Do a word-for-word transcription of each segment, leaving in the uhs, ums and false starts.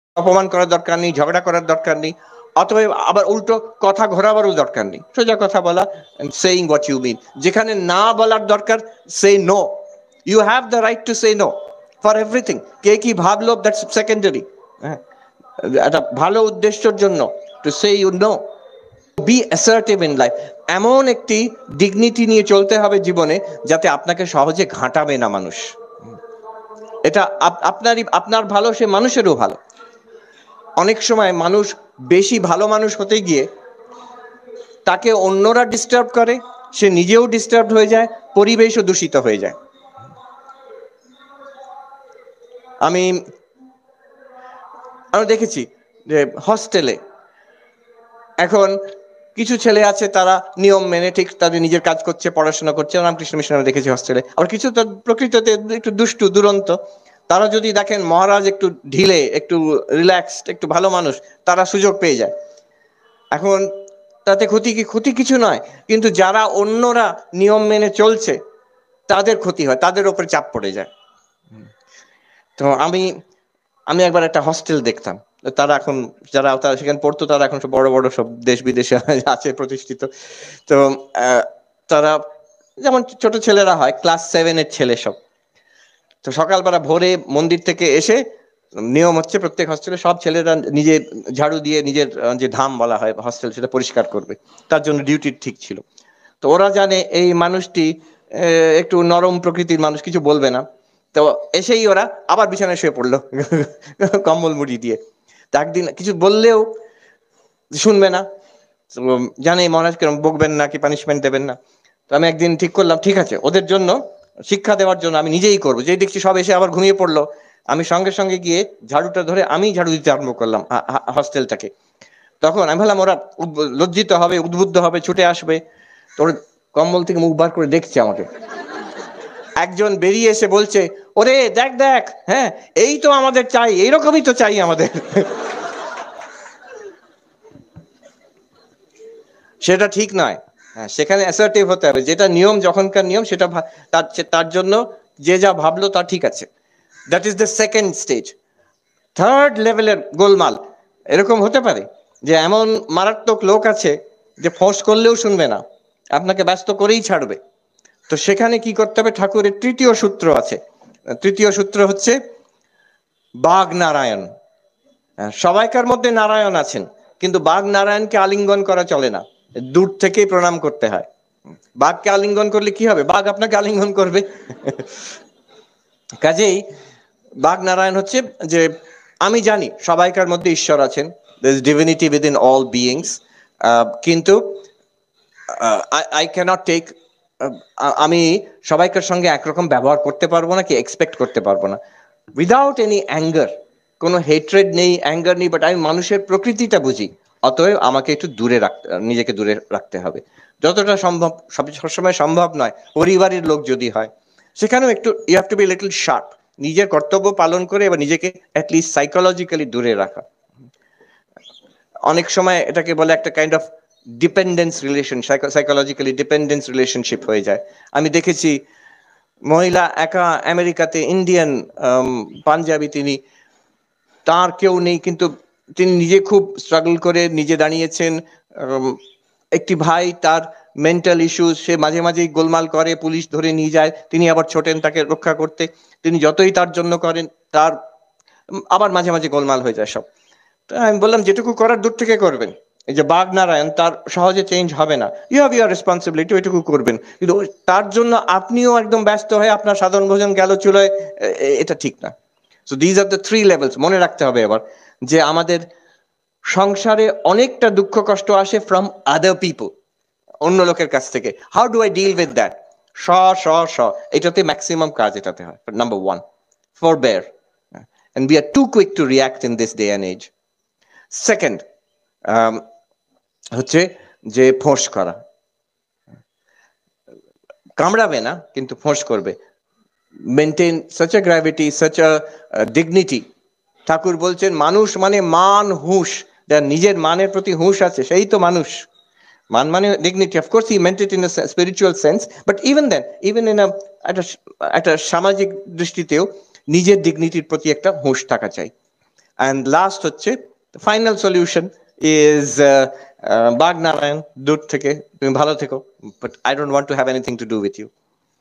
অপমান করার দরকার নেই, ঝগড়া করার দরকার নেই, অথবা আবার উল্টো কথা ঘোরাবারও দরকার নেই, সোজা কথা বলা, সেইং হোয়াট ইউ মিন। যেখানে না বলার দরকার, say no. You have the right to say no for everything. কে কি ভাবলো দ্যাটস সেকেন্ডারি। হ্যাঁ, একটা ভালো উদ্দেশ্যের জন্য to say you know. Be assertive in life. এমন একটি ডিগনিটি নিয়ে চলতে হবে জীবনে যাতে আপনাকে সহজে ঘাঁটাবে না মানুষ। এটা আপনারই, আপনার ভালো, সে মানুষেরও ভালো। অনেক সময় মানুষ বেশি ভালো মানুষ হতে গিয়ে তাকে অন্যরা ডিস্টার্ব করে, সে নিজেও ডিস্টার্ব হয়ে যায়, পরিবেশও দূষিত হয়ে যায়। আমি আমি দেখেছি যে হস্টেলে এখন কিছু ছেলে আছে, তারা নিয়ম মেনে ঠিক তাদের নিজের কাজ করছে, পড়াশোনা করছে, রামকৃষ্ণ মিশনে দেখেছি হস্টেলে। আবার কিছু তো প্রকৃততে একটু দুষ্টু দুরন্ত, তারা যদি দেখেন মহারাজ একটু ঢিলে, একটু রিল্যাক্সড, একটু ভালো মানুষ, তারা সুযোগ পেয়ে যায়। এখন তাতে ক্ষতি কি? ক্ষতি কিছু নয়, কিন্তু যারা অন্যরা নিয়ম মেনে চলছে তাদের ক্ষতি হয়, তাদের উপরে চাপ পড়ে যায়। তো আমি আমি একবার একটা হস্টেল দেখতাম, তারা এখন যারা তারা সেখানে পড়তো, তারা এখন সব বড় বড় সব দেশ বিদেশে আছে প্রতিষ্ঠিত। তো তারা যেমন ছোট ছেলেরা হয়, ক্লাস সেভেনের ছেলে সব। তো সকালবেলা ভোরে মন্দির থেকে এসে নিয়ম হচ্ছে প্রত্যেক হস্টেলে সব ছেলেরা নিজে ঝাড়ু দিয়ে নিজের যে ধাম বলা হয় হস্টেল, সেটা পরিষ্কার করবে, তার জন্য ডিউটি ঠিক ছিল। তো ওরা জানে এই মানুষটি একটু নরম প্রকৃতির মানুষ, কিছু বলবে না। তো এসেই ওরা আবার বিছানায় শুয়ে পড়লো কম্বল মুড়ি দিয়ে। তো একদিন কিছু বললেও শুনবে না, জানে মহারাজ কেরম বকবেন না, কি পানিশমেন্ট দেবেন না। তো আমি একদিন ঠিক করলাম, ঠিক আছে, ওদের জন্য শিক্ষা দেওয়ার জন্য আমি নিজেই করবো। যেই দেখছি সব এসে আবার ঘুমিয়ে পড়লো, আমি সঙ্গে সঙ্গে গিয়ে ঝাড়ুটা ধরে আমি ঝাড়ু দিতে আরম্ভ করলাম হস্টেলটাকে। তখন আমি ভাবলাম ওরা লজ্জিত হবে, উদ্বুদ্ধ হবে, ছুটে আসবে। তোর কম্বল থেকে মুখ বার করে দেখছে আমাকে। একজন বেরিয়ে এসে বলছে, ওরে দেখ দেখ, হ্যাঁ এই তো আমাদের চাই, এইরকমই তো চাই আমাদের। সেটা ঠিক নয়। হ্যাঁ, সেখানে অ্যাসার্টিভ হতে হবে, যেটা নিয়ম, যখনকার নিয়ম সেটা তার তার জন্য যে যা ভাবলো তা ঠিক আছে। That is the second stage. Third লেভেলের গোলমাল এরকম হতে পারে যে এমন মারাত্মক লোক আছে যে ফোর্স করলেও শুনবে না, আপনাকে ব্যস্ত করেই ছাড়বে। তো সেখানে কি করতে হবে? ঠাকুরের তৃতীয় সূত্র আছে। তৃতীয় সূত্র হচ্ছে বাঘ নারায়ণ। সবাইকার মধ্যে নারায়ণ আছেন, কিন্তু বাঘ নারায়ণকে আলিঙ্গন করা চলে না, দূর থেকেই প্রণাম করতে হয়। বাঘকে আলিঙ্গন করলে কি হবে? বাঘ আপনাকে আলিঙ্গন করবে। কাজেই বাঘ নারায়ণ হচ্ছে যে আমি জানি সবাইকার মধ্যে ঈশ্বর আছেন, there is divinity within all beings, কিন্তু আই ক্যানট টেক, আমি সবাইকার সঙ্গে একরকম ব্যবহার করতে পারবো না, কি এক্সপেক্ট করতে পারবো না, উইদাউট এনি অ্যাঙ্গার। কোনো হেট্রেড নেই, অ্যাঙ্গার নেই, বাট আমি মানুষের প্রকৃতিটা বুঝি, অতএব আমাকে একটু দূরে রাখতে, নিজেকে দূরে রাখতে হবে যতটা সম্ভব। সবসময় সম্ভব নয়, পরিবারের লোক যদি হয় সেখানেও একটু you have to be little sharp, নিজের কর্তব্য পালন করে এবার নিজেকে অ্যাটলিস্ট সাইকোলজিক্যালি দূরে রাখা। অনেক সময় এটাকে বলে একটা kind of dependence relation, psychologically dependence relationship হয়ে যায়। আমি দেখেছি মহিলা একা আমেরিকাতে, ইন্ডিয়ান পাঞ্জাবি, তিনি, তার কেউ নেই, কিন্তু তিনি নিজে খুব স্ট্রাগল করে নিজে দাঁড়িয়েছেন। একটি ভাই, তার মেন্টাল ইস্যুস, সে মাঝে মাঝেই গোলমাল করে, পুলিশ ধরে নিয়ে যায়, তিনি আবার ছোটেন তাকে রক্ষা করতে। তিনি যতই তার জন্য করেন, তার আবার মাঝে মাঝে গোলমাল হয়ে যায় সব। তো আমি বললাম যেটুকু করার দূর থেকে করবেন। এই যে বাঘ নারায়ণ, তার সহজে চেঞ্জ হবে না, ইউ হ্যাভ ইউর রেসপন্সিবিলিটি, ওইটুকু করবেন, কিন্তু তার জন্য আপনিও একদম ব্যস্ত হয়ে আপনার সাধারণ ভোজন গেল চুলোয়, এটা ঠিক না। So these are the three levels. মনে রাখতে হবে এবার যে আমাদের সংসারে অনেকটা দুঃখ কষ্ট আসে ফ্রম আদার পিপল, অন্য লোকের কাছ থেকে। How do I deal with that? স স স এটাতে ম্যাক্সিমাম কাজ এটাতে হয়। Number one, forbear, and we are too quick to react in this day and age. Second হচ্ছে যে ফোর্স করা, কামড়াবে না কিন্তু ফোর্স করবে। Maintain such a gravity, such a uh, dignity. ঠাকুর বলছেন মানুষ মানে মান, হুঁশ, যার নিজের মানের প্রতি হুঁশ আছে সেই তো মানুষ। মান মানে dignity. Of course he meant it in a spiritual sense, but even then, even in a একটা একটা সামাজিক দৃষ্টিতেও নিজের ডিগনিটির প্রতি একটা হুঁশ থাকা চাই। অ্যান্ড লাস্ট হচ্ছে ফাইনাল সলিউশন ইজ বাগ নারায়ণ, দূর থেকে তুমি ভালো থেকো, but I don't want to have anything to do with you.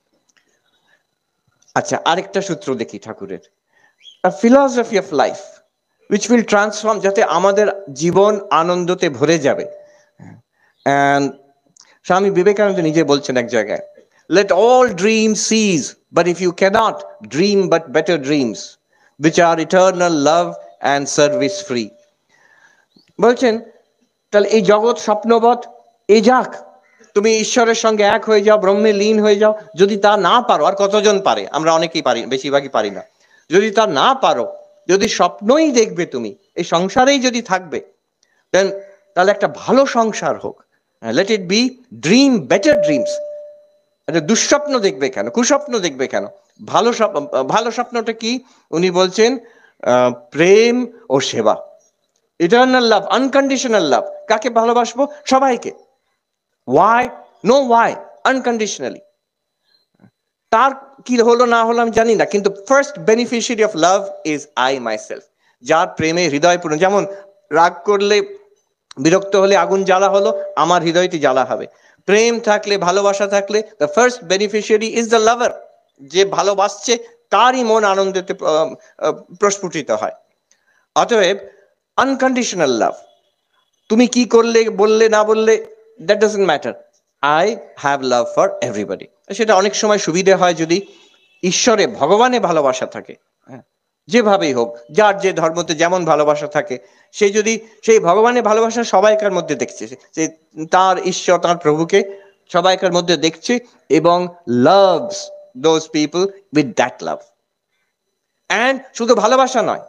আচ্ছা, আরেকটা সূত্র দেখি ঠাকুরের, a philosophy of life which will transform, যাতে আমাদের জীবন আনন্দতে ভরে যাবে। And স্বামী বিবেকানন্দ নিজে বলছেন এক জায়গায়, let all dreams cease, but if you cannot, dream but better dreams which are eternal love and service free. বলছেন তাহলে এই জগৎ স্বপ্নবৎ এ যাক, তুমি ঈশ্বরের সঙ্গে এক হয়ে যাও, ব্রহ্মে লীন হয়ে যাও। যদি তা না পারো, আর কতজন পারে, আমরা অনেকেই পারি, বেশিরভাগই পারি না। যদি তা না পারো, যদি স্বপ্নই দেখবে তুমি, এই সংসারেই যদি থাকবে, দেন তাহলে একটা ভালো সংসার হোক। Let it be dream better dreams. একটা দুঃস্বপ্ন দেখবে কেন, কুস্বপ্ন দেখবে কেন? ভালো স্বপ্ন, ভালো স্বপ্নটা কি? উনি বলছেন প্রেম ও সেবা, ইটারনাল লাভ, আনকন্ডিশনাল লাভ। কাকে ভালোবাসবো? সবাইকে। ওয়াই? No why, unconditionally. তার কি হলো না হলো আমি জানি না, কিন্তু first beneficiary of love is I myself. যার প্রেমে হৃদয় পূর্ণ, যেমন রাগ করলে, বিরক্ত হলে আগুন জ্বালা হলো, আমার হৃদয়টি জ্বালা হবে। প্রেম থাকলে, ভালোবাসা থাকলে, the first beneficiary is the lover. যে ভালোবাসছে তারই মন আনন্দেতে প্রস্ফুটিত হয়। অতএব আনকন্ডিশনাল লাভ, তুমি কি করলে, বললে না বললে, that doesn't matter, I have love for everybody. সেটা অনেক সময় সুবিধে হয় যদি ঈশ্বরে, ভগবানে ভালোবাসা থাকে, যেভাবেই হোক, যার যে ধর্মতে যেমন ভালোবাসা থাকে, সে যদি সেই ভগবানের ভালোবাসা সবাইকার মধ্যে দেখছে, যে তার ঈশ্বর, তার প্রভুকে সবাইকার মধ্যে দেখছে, এবং loves those people with that love. And শুধু ভালোবাসা নয়,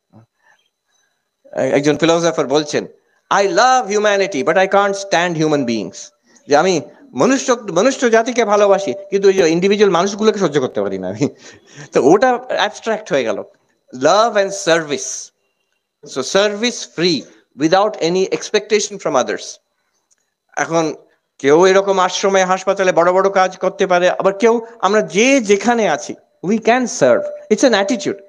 একজন ফিলোসফার বলছেন, I love humanity but I can't stand human beings. যে আমি মনুষ্য মনুষ্য জাতিকে ভালোবাসি, কিন্তু ওই যে ইন্ডিভিজুয়াল মানুষগুলোকে সহ্য করতে পারি না আমি। তো ওটা অ্যাবস্ট্রাক্ট হয়ে গেল। Love and service, so service free without any expectation from others. এখন কেউ এরকম আশ্রমে, হাসপাতালে বড় বড় কাজ করতে পারে, আবার কেউ, আমরা যে যেখানে আছি, we can serve. It's an attitude.